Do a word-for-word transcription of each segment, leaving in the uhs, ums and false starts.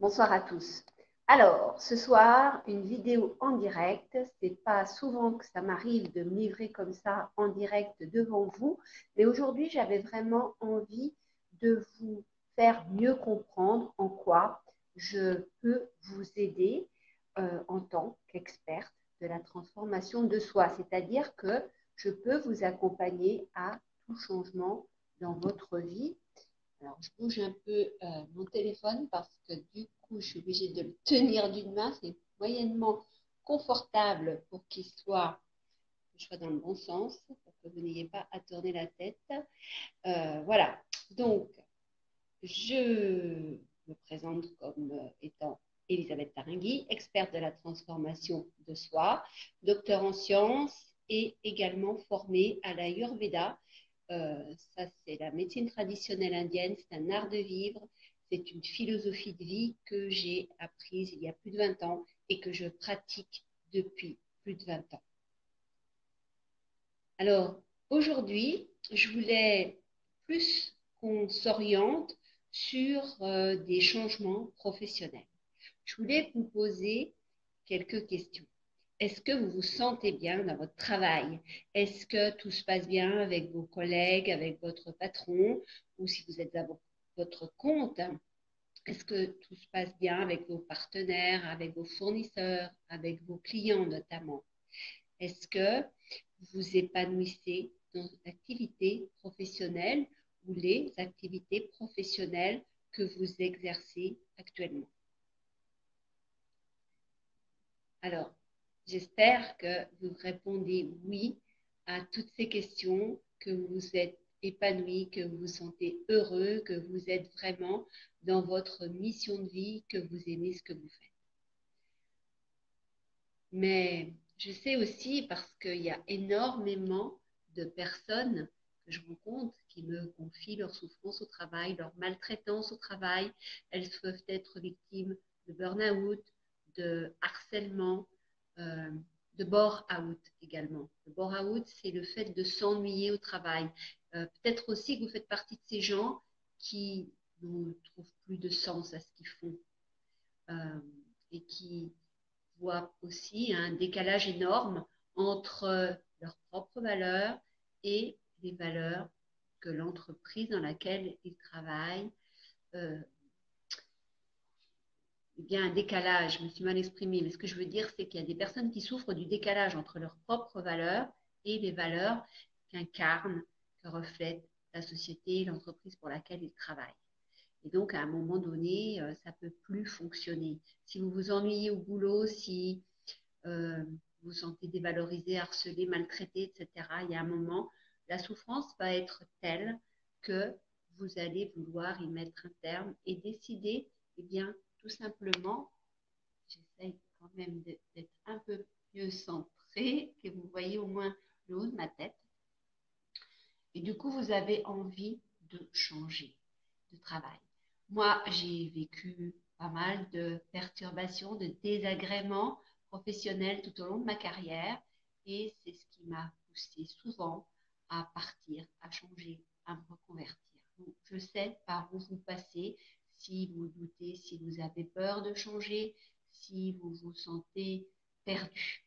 Bonsoir à tous. Alors, ce soir, une vidéo en direct. C'est pas souvent que ça m'arrive de me livrer comme ça en direct devant vous, mais aujourd'hui, j'avais vraiment envie de vous faire mieux comprendre en quoi je peux vous aider euh, en tant qu'experte de la transformation de soi. C'est-à-dire que je peux vous accompagner à tout changement dans votre vie. Alors, je bouge un peu euh, mon téléphone parce que du coup, je suis obligée de le tenir d'une main. C'est moyennement confortable pour qu'il soit, que je sois dans le bon sens, pour que vous n'ayez pas à tourner la tête. Euh, voilà. Donc, je me présente comme euh, étant Elisabeth Tarringui, experte de la transformation de soi, docteur en sciences et également formée à la Ayurveda. Euh, ça, c'est la médecine traditionnelle indienne, c'est un art de vivre, c'est une philosophie de vie que j'ai apprise il y a plus de vingt ans et que je pratique depuis plus de vingt ans. Alors, aujourd'hui, je voulais plus qu'on s'oriente sur euh, des changements professionnels. Je voulais vous poser quelques questions. Est-ce que vous vous sentez bien dans votre travail? Est-ce que tout se passe bien avec vos collègues, avec votre patron, ou si vous êtes à votre compte, est-ce que tout se passe bien avec vos partenaires, avec vos fournisseurs, avec vos clients notamment? Est-ce que vous vous épanouissez dans l'activité professionnelle ou les activités professionnelles que vous exercez actuellement? Alors, j'espère que vous répondez oui à toutes ces questions, que vous vous êtes épanoui, que vous vous sentez heureux, que vous êtes vraiment dans votre mission de vie, que vous aimez ce que vous faites. Mais je sais aussi, parce qu'il y a énormément de personnes que je rencontre qui me confient leur souffrance au travail, leur maltraitance au travail. Elles peuvent être victimes de burn-out, de harcèlement, euh, de bore-out également. Le bore-out, c'est le fait de s'ennuyer au travail. Euh, peut-être aussi que vous faites partie de ces gens qui ne trouvent plus de sens à ce qu'ils font euh, et qui voient aussi un décalage énorme entre leurs propres valeurs et les valeurs que l'entreprise dans laquelle ils travaillent. Euh, eh bien, un décalage, je me suis mal exprimée, mais ce que je veux dire, c'est qu'il y a des personnes qui souffrent du décalage entre leurs propres valeurs et les valeurs qu'incarne, que reflète la société, l'entreprise pour laquelle ils travaillent. Et donc, à un moment donné, ça ne peut plus fonctionner. Si vous vous ennuyez au boulot, si euh, vous vous sentez dévalorisé, harcelé, maltraité, et cetera, il y a un moment, la souffrance va être telle que vous allez vouloir y mettre un terme et décider, eh bien, tout simplement, j'essaye quand même d'être un peu mieux centrée, que vous voyez au moins le haut de ma tête. Et du coup, vous avez envie de changer de travail. Moi, j'ai vécu pas mal de perturbations, de désagréments professionnels tout au long de ma carrière et c'est ce qui m'a poussé souvent à partir, à changer, à me reconvertir. Donc, je sais par où vous passez, si vous doutez, si vous avez peur de changer, si vous vous sentez perdu.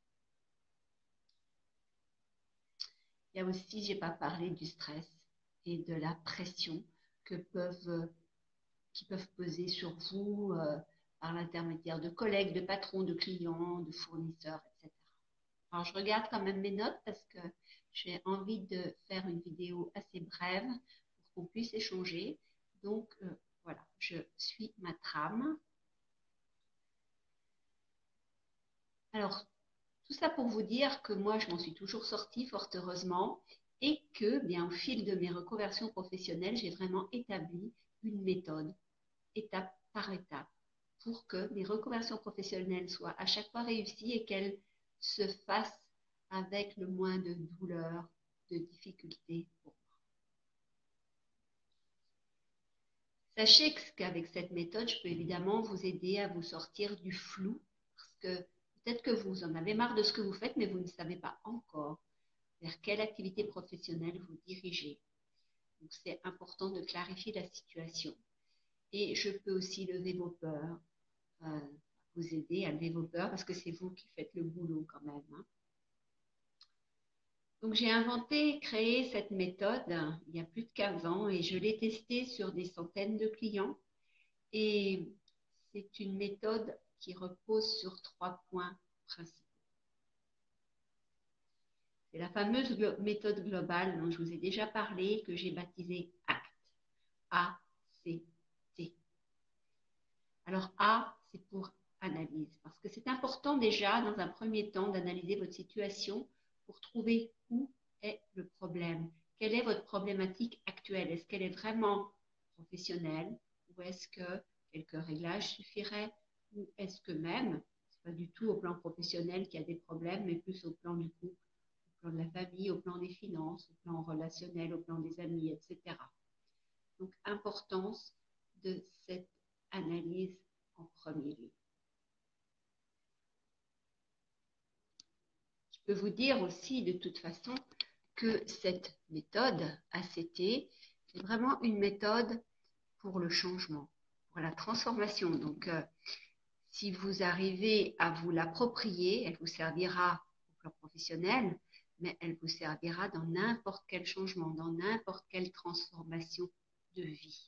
Il y a aussi, je n'ai pas parlé du stress et de la pression que peuvent, qui peuvent peser sur vous euh, par l'intermédiaire de collègues, de patrons, de clients, de fournisseurs, et cetera. Alors, je regarde quand même mes notes parce que j'ai envie de faire une vidéo assez brève pour qu'on puisse échanger. Donc, euh, voilà, je suis ma trame. Alors, tout ça pour vous dire que moi, je m'en suis toujours sortie, fort heureusement, et que, bien, au fil de mes reconversions professionnelles, j'ai vraiment établi une méthode, étape par étape, pour que mes reconversions professionnelles soient à chaque fois réussies et qu'elles se fassent avec le moins de douleur, de difficultés pour moi. Sachez qu'avec cette méthode, je peux évidemment vous aider à vous sortir du flou, parce que peut-être que vous en avez marre de ce que vous faites, mais vous ne savez pas encore vers quelle activité professionnelle vous dirigez. Donc, c'est important de clarifier la situation. Et je peux aussi lever vos peurs, euh, vous aider à lever vos peurs parce que c'est vous qui faites le boulot quand même. Hein. Donc j'ai inventé, créé cette méthode il y a plus de quinze ans et je l'ai testée sur des centaines de clients. Et c'est une méthode qui repose sur trois points principaux. C'est la fameuse glo- méthode globale dont je vous ai déjà parlé, que j'ai baptisée ACT. A, C, T. Alors A, c'est pour analyse, parce que c'est important déjà, dans un premier temps, d'analyser votre situation pour trouver où est le problème. Quelle est votre problématique actuelle? Est-ce qu'elle est vraiment professionnelle ou est-ce que quelques réglages suffiraient? Ou est-ce que même, c'est pas du tout au plan professionnel qu'il y a des problèmes, mais plus au plan du couple, au plan de la famille, au plan des finances, au plan relationnel, au plan des amis, et cetera. Donc, importance de cette analyse en premier lieu. Je peux vous dire aussi de toute façon que cette méthode A C T, c'est vraiment une méthode pour le changement, pour la transformation. Donc, euh, si vous arrivez à vous l'approprier, elle vous servira au plan professionnel, mais elle vous servira dans n'importe quel changement, dans n'importe quelle transformation de vie.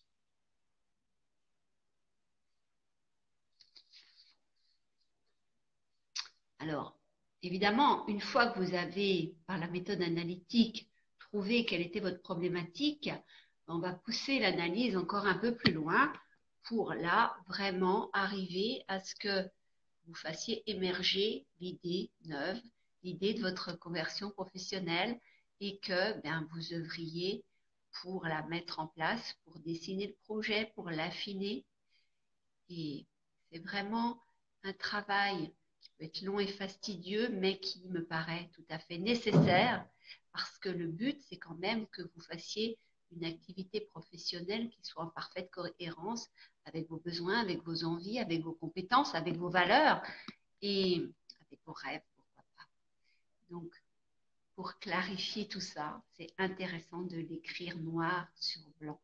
Alors, évidemment, une fois que vous avez, par la méthode analytique, trouvé quelle était votre problématique, on va pousser l'analyse encore un peu plus loin pour là vraiment arriver à ce que vous fassiez émerger l'idée neuve, l'idée de votre conversion professionnelle et que ben, vous œuvriez pour la mettre en place, pour dessiner le projet, pour l'affiner. Et c'est vraiment un travail qui peut être long et fastidieux, mais qui me paraît tout à fait nécessaire parce que le but, c'est quand même que vous fassiez une activité professionnelle qui soit en parfaite cohérence avec vos besoins, avec vos envies, avec vos compétences, avec vos valeurs et avec vos rêves, pourquoi pas. Donc, pour clarifier tout ça, c'est intéressant de l'écrire noir sur blanc.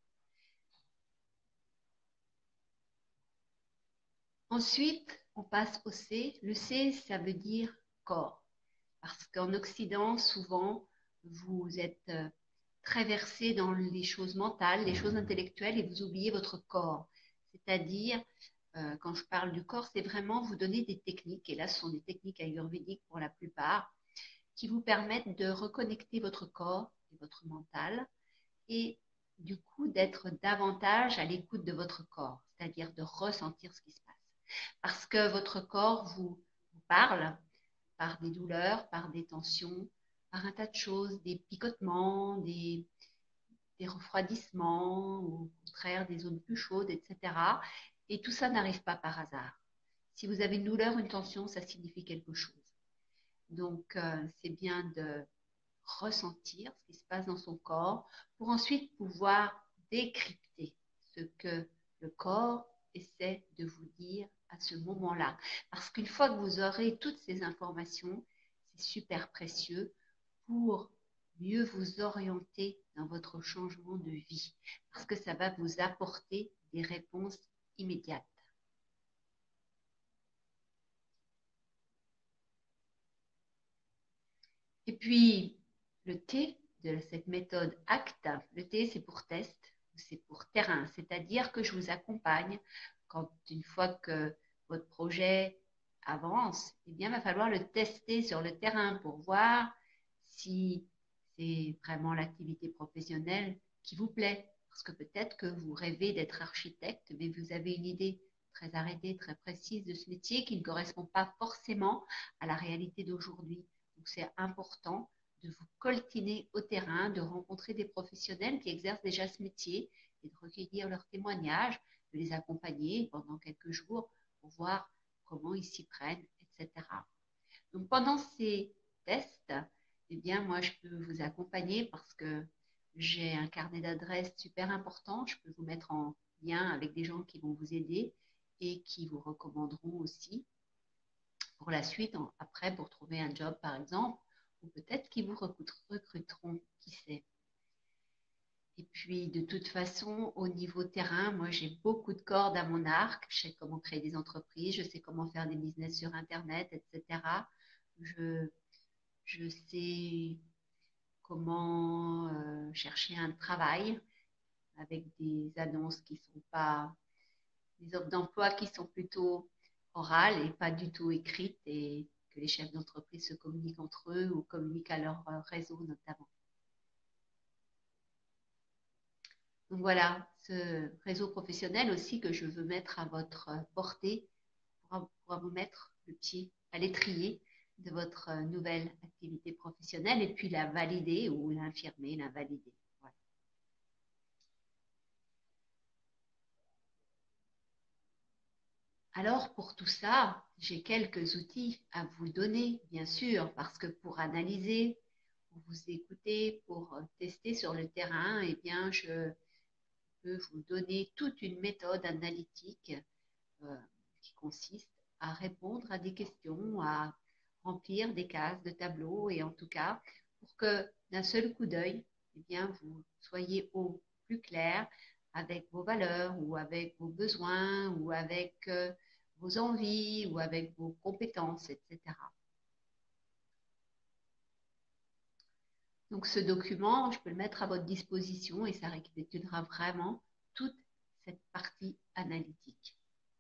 Ensuite, on passe au C. Le C, ça veut dire corps. Parce qu'en Occident, souvent, vous êtes très versé dans les choses mentales, les choses intellectuelles et vous oubliez votre corps. C'est-à-dire, euh, quand je parle du corps, c'est vraiment vous donner des techniques, et là, ce sont des techniques ayurvédiques pour la plupart, qui vous permettent de reconnecter votre corps et votre mental et du coup d'être davantage à l'écoute de votre corps, c'est-à-dire de ressentir ce qui se passe. Parce que votre corps vous, vous parle par des douleurs, par des tensions, par un tas de choses, des picotements, des, des refroidissements, ou au contraire des zones plus chaudes, et cetera. Et tout ça n'arrive pas par hasard. Si vous avez une douleur, une tension, ça signifie quelque chose. Donc, euh, c'est bien de ressentir ce qui se passe dans son corps pour ensuite pouvoir décrypter ce que le corps essaie de vous dire à ce moment-là. Parce qu'une fois que vous aurez toutes ces informations, c'est super précieux pour mieux vous orienter dans votre changement de vie. Parce que ça va vous apporter des réponses immédiates. Et puis, le T de cette méthode ACT, le T c'est pour test, c'est pour terrain, c'est-à-dire que je vous accompagne quand une fois que votre projet avance, eh bien, il va falloir le tester sur le terrain pour voir si c'est vraiment l'activité professionnelle qui vous plaît. Parce que peut-être que vous rêvez d'être architecte, mais vous avez une idée très arrêtée, très précise de ce métier qui ne correspond pas forcément à la réalité d'aujourd'hui. Donc, c'est important de vous coltiner au terrain, de rencontrer des professionnels qui exercent déjà ce métier et de recueillir leurs témoignages, de les accompagner pendant quelques jours pour voir comment ils s'y prennent, et cetera. Donc, pendant ces tests, eh bien, moi, je peux vous accompagner parce que j'ai un carnet d'adresses super important. Je peux vous mettre en lien avec des gens qui vont vous aider et qui vous recommanderont aussi pour la suite, après, pour trouver un job, par exemple, ou peut-être qu'ils vous recruteront, qui sait. Et puis, de toute façon, au niveau terrain, moi, j'ai beaucoup de cordes à mon arc. Je sais comment créer des entreprises, je sais comment faire des business sur Internet, et cetera. Je, je sais comment euh, chercher un travail avec des annonces qui sont pas, des offres d'emploi qui sont plutôt orales et pas du tout écrites et que les chefs d'entreprise se communiquent entre eux ou communiquent à leur euh, réseau notamment. Donc voilà, ce réseau professionnel aussi que je veux mettre à votre portée pourra, pourra vous mettre le pied à l'étrier de votre nouvelle activité professionnelle et puis la valider ou l'infirmer, l'invalider. Voilà. Alors pour tout ça, j'ai quelques outils à vous donner, bien sûr, parce que pour analyser, pour vous écouter, pour tester sur le terrain, eh bien, je peux vous donner toute une méthode analytique euh, qui consiste à répondre à des questions, à remplir des cases de tableaux et en tout cas pour que d'un seul coup d'œil, eh bien, vous soyez au plus clair avec vos valeurs ou avec vos besoins ou avec euh, vos envies ou avec vos compétences, et cetera. Donc ce document, je peux le mettre à votre disposition et ça récapitulera vraiment toute cette partie analytique.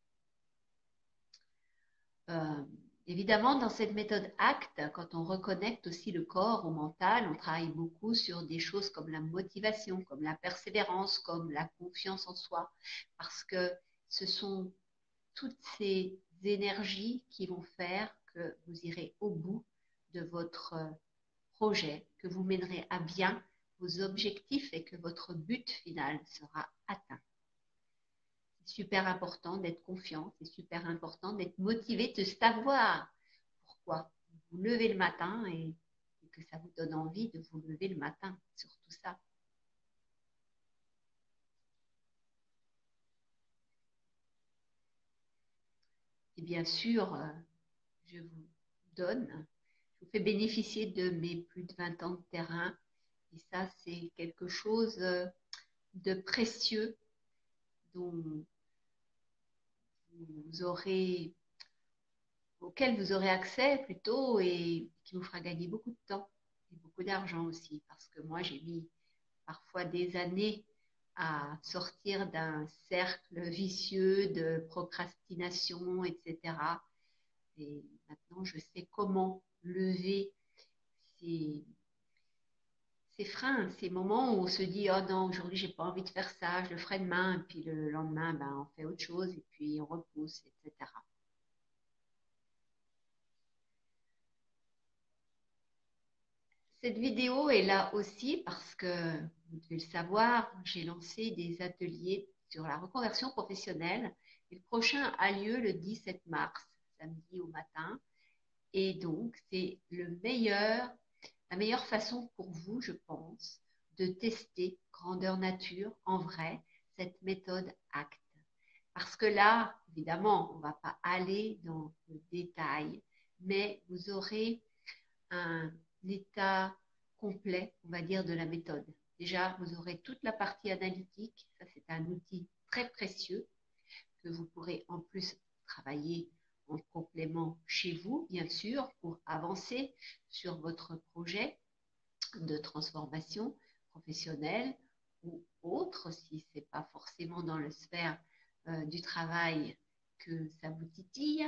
Euh, évidemment, dans cette méthode ACT, quand on reconnecte aussi le corps au mental, on travaille beaucoup sur des choses comme la motivation, comme la persévérance, comme la confiance en soi, parce que ce sont toutes ces énergies qui vont faire que vous irez au bout de votre projet, que vous mènerez à bien vos objectifs et que votre but final sera atteint. C'est super important d'être confiant, c'est super important d'être motivé, de savoir pourquoi vous vous levez le matin et, et que ça vous donne envie de vous lever le matin, surtout ça. Et bien sûr, euh, je vous donne, je vous fais bénéficier de mes plus de vingt ans de terrain et ça, c'est quelque chose euh, de précieux dont vous aurez, auquel vous aurez accès plutôt et qui vous fera gagner beaucoup de temps et beaucoup d'argent aussi. Parce que moi, j'ai mis parfois des années à sortir d'un cercle vicieux de procrastination, et cetera. Et maintenant, je sais comment lever ces, ces freins, ces moments où on se dit, oh non, aujourd'hui, j'ai pas envie de faire ça, je le ferai demain, et puis le lendemain, ben, on fait autre chose, et puis on repousse, et cetera. Cette vidéo est là aussi parce que, vous devez le savoir, j'ai lancé des ateliers sur la reconversion professionnelle. Et le prochain a lieu le dix-sept mars, samedi au matin. Et donc, c'est le meilleur, la meilleure façon pour vous, je pense, de tester grandeur nature en vrai, cette méthode ACT. Parce que là, évidemment, on ne va pas aller dans le détail, mais vous aurez un état complet, on va dire, de la méthode. Déjà, vous aurez toute la partie analytique. Ça, c'est un outil très précieux que vous pourrez en plus travailler en complément chez vous, bien sûr, pour avancer sur votre projet de transformation professionnelle ou autre, si ce n'est pas forcément dans la sphère euh, du travail que ça vous titille.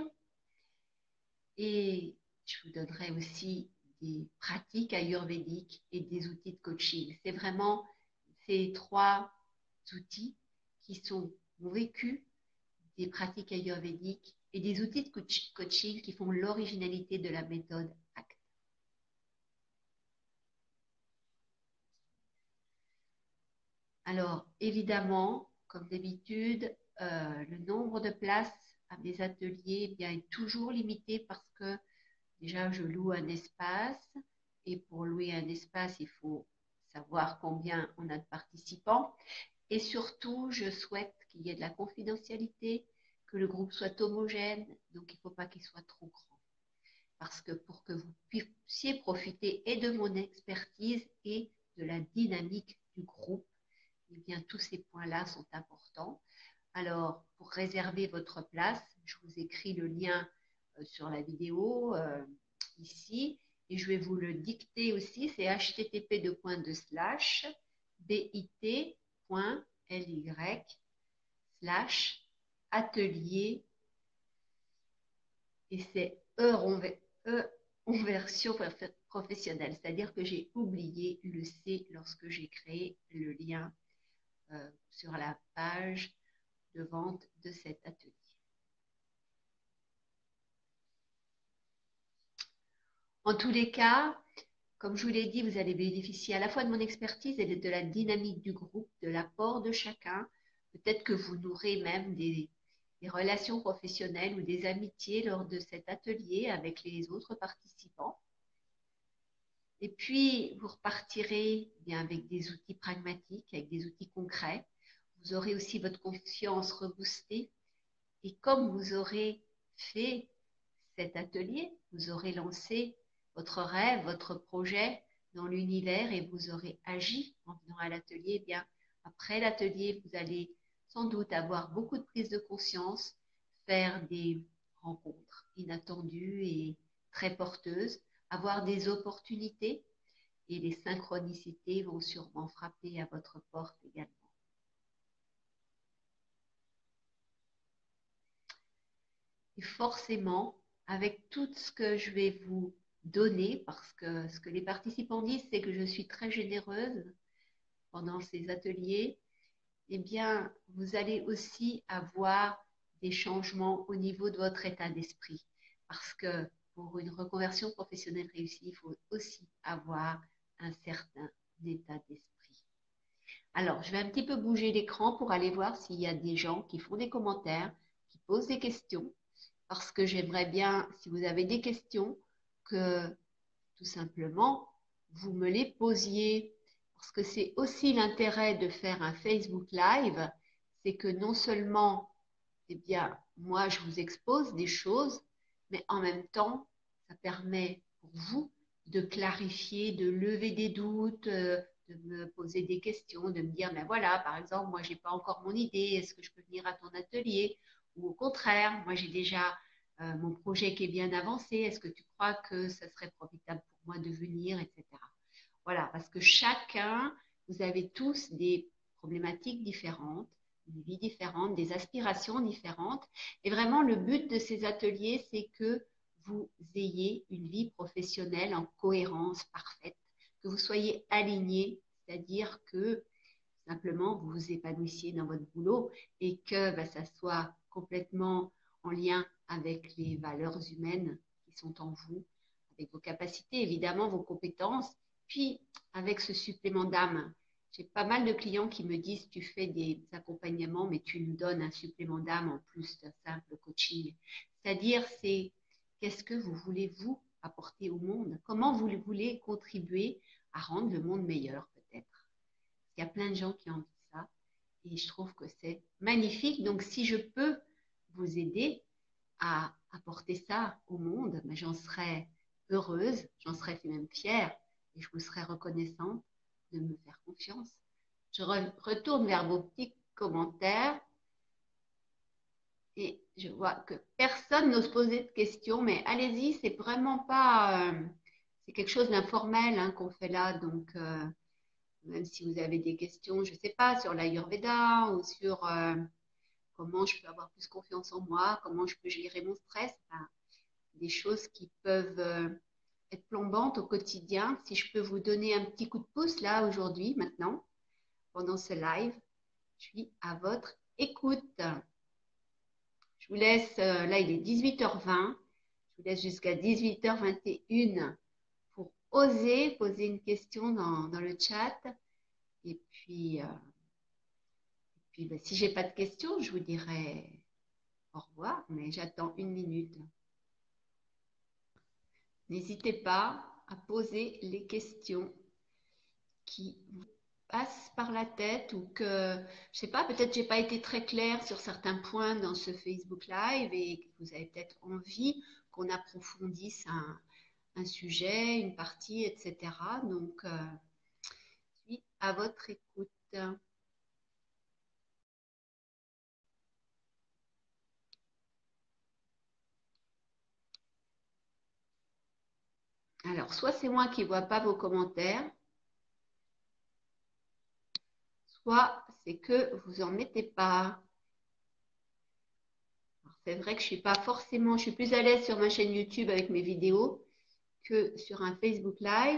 Et je vous donnerai aussi des pratiques ayurvédiques et des outils de coaching. C'est vraiment ces trois outils qui sont vécus, des pratiques ayurvédiques et des outils de coach coaching qui font l'originalité de la méthode ACT. Alors, évidemment, comme d'habitude, euh, le nombre de places à mes ateliers eh bien, est toujours limité parce que déjà, je loue un espace et pour louer un espace, il faut savoir combien on a de participants. Et surtout, je souhaite qu'il y ait de la confidentialité, que le groupe soit homogène, donc il ne faut pas qu'il soit trop grand. Parce que pour que vous puissiez profiter et de mon expertise et de la dynamique du groupe, eh bien, tous ces points-là sont importants. Alors, pour réserver votre place, je vous écris le lien euh, sur la vidéo euh, ici et je vais vous le dicter aussi. C'est h t t p deux points deux slash bit point l y slash atelier et c'est E en, e en version professionnelle, c'est-à-dire que j'ai oublié le C lorsque j'ai créé le lien euh, sur la page de vente de cet atelier. En tous les cas, comme je vous l'ai dit, vous allez bénéficier à la fois de mon expertise et de la dynamique du groupe, de l'apport de chacun. Peut-être que vous nourrez même des, des relations professionnelles ou des amitiés lors de cet atelier avec les autres participants. Et puis, vous repartirez bien avec des outils pragmatiques, avec des outils concrets. Vous aurez aussi votre confiance reboostée. Et comme vous aurez fait cet atelier, vous aurez lancé votre rêve, votre projet dans l'univers et vous aurez agi en venant à l'atelier, eh bien, après l'atelier, vous allez sans doute avoir beaucoup de prise de conscience, faire des rencontres inattendues et très porteuses, avoir des opportunités et les synchronicités vont sûrement frapper à votre porte également. Et forcément, avec tout ce que je vais vous donner, parce que ce que les participants disent, c'est que je suis très généreuse pendant ces ateliers, eh bien, vous allez aussi avoir des changements au niveau de votre état d'esprit. Parce que pour une reconversion professionnelle réussie, il faut aussi avoir un certain état d'esprit. Alors, je vais un petit peu bouger l'écran pour aller voir s'il y a des gens qui font des commentaires, qui posent des questions. Parce que j'aimerais bien, si vous avez des questions, que tout simplement, vous me les posiez. Parce que c'est aussi l'intérêt de faire un Facebook Live, c'est que non seulement, eh bien, moi, je vous expose des choses, mais en même temps, ça permet pour vous de clarifier, de lever des doutes, de me poser des questions, de me dire, mais voilà, par exemple, moi, j'ai pas encore mon idée, est-ce que je peux venir à ton atelier? Ou au contraire, moi, j'ai déjà euh, mon projet qui est bien avancé, est-ce que tu crois que ça serait profitable pour moi de venir, et cetera. Voilà, parce que chacun, vous avez tous des problématiques différentes, une vie différente, des aspirations différentes. Et vraiment, le but de ces ateliers, c'est que vous ayez une vie professionnelle en cohérence parfaite, que vous soyez aligné, c'est-à-dire que simplement vous vous épanouissiez dans votre boulot et que ben, ça soit complètement en lien avec les valeurs humaines qui sont en vous, avec vos capacités, évidemment, vos compétences, puis avec ce supplément d'âme. J'ai pas mal de clients qui me disent, tu fais des accompagnements, mais tu nous donnes un supplément d'âme en plus d'un simple coaching. C'est-à-dire, c'est qu'est-ce que vous voulez vous apporter au monde? Comment vous voulez contribuer à rendre le monde meilleur, peut-être? Il y a plein de gens qui ont envie de ça et je trouve que c'est magnifique. Donc, si je peux vous aider à apporter ça au monde, mais j'en serais heureuse, j'en serais même fière et je vous serais reconnaissante de me faire confiance. Je re retourne vers vos petits commentaires et je vois que personne n'ose poser de questions, mais allez-y, c'est vraiment pas, euh, c'est quelque chose d'informel hein, qu'on fait là, donc euh, même si vous avez des questions, je ne sais pas, sur l'Ayurveda ou sur euh, comment je peux avoir plus confiance en moi, comment je peux gérer mon stress, enfin, des choses qui peuvent euh, être plombantes au quotidien. Si je peux vous donner un petit coup de pouce là aujourd'hui, maintenant, pendant ce live, je suis à votre écoute. Je vous laisse, euh, là il est dix-huit heures vingt, je vous laisse jusqu'à dix-huit heures vingt et une pour oser poser une question dans, dans le chat. Et puis, euh, puis ben, si je n'ai pas de questions, je vous dirai au revoir, mais j'attends une minute. N'hésitez pas à poser les questions qui vous passent par la tête ou que, je ne sais pas, peut-être j'ai pas été très claire sur certains points dans ce Facebook Live et que vous avez peut-être envie qu'on approfondisse un, un sujet, une partie, et cetera. Donc, euh, je suis à votre écoute. Alors, soit c'est moi qui ne vois pas vos commentaires, soit c'est que vous en mettez pas. C'est vrai que je suis pas forcément, je suis plus à l'aise sur ma chaîne YouTube avec mes vidéos que sur un Facebook Live.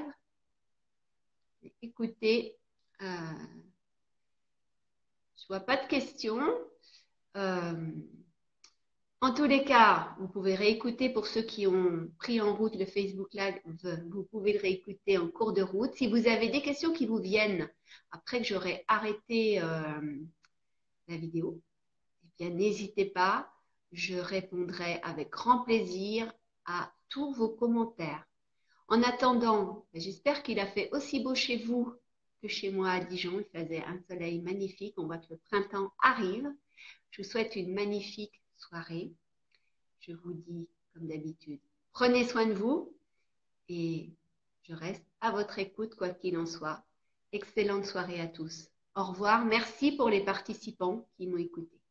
Écoutez, euh, je vois pas de questions. Euh, en tous les cas, vous pouvez réécouter pour ceux qui ont pris en route le Facebook Live. Vous pouvez le réécouter en cours de route. Si vous avez des questions qui vous viennent après que j'aurai arrêté euh, la vidéo, eh bien n'hésitez pas. Je répondrai avec grand plaisir à tous vos commentaires. En attendant, j'espère qu'il a fait aussi beau chez vous que chez moi à Dijon. Il faisait un soleil magnifique. On voit que le printemps arrive. Je vous souhaite une magnifique soirée. Je vous dis, comme d'habitude, prenez soin de vous et je reste à votre écoute, quoi qu'il en soit. Excellente soirée à tous. Au revoir. Merci pour les participants qui m'ont écouté.